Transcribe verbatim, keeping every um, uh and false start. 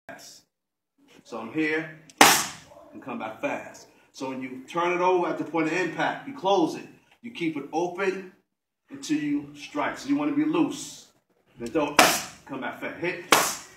So I'm here and come back fast. So when you turn it over at the point of impact, you close it. You keep it open until you strike. So you want to be loose. Then don't come back fast. Hit.